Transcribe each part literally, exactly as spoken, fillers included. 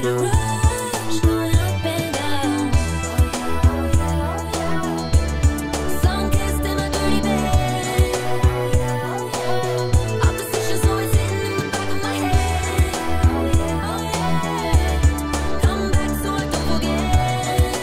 need a rush, going up and down. Sun-kissed in my dirty bed. Opposition's always sitting in the back of my head. Come back so I don't forget.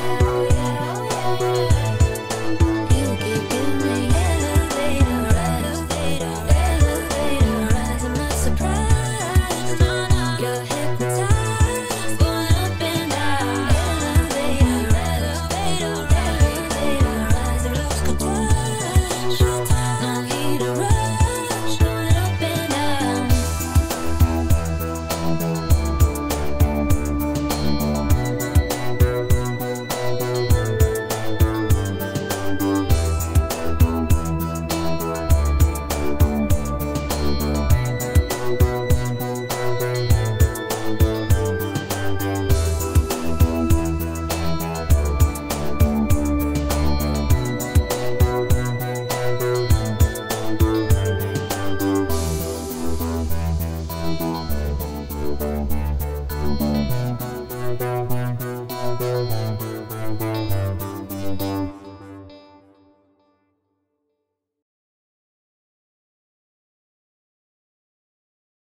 You keep giving me elevator, elevator, elevator rise. I'm not surprised, no, no. You're hypnotized, going up and down. Elevator, elevator, elevator rise. Your looks could touch, no need a rush, going up and down. Thank you.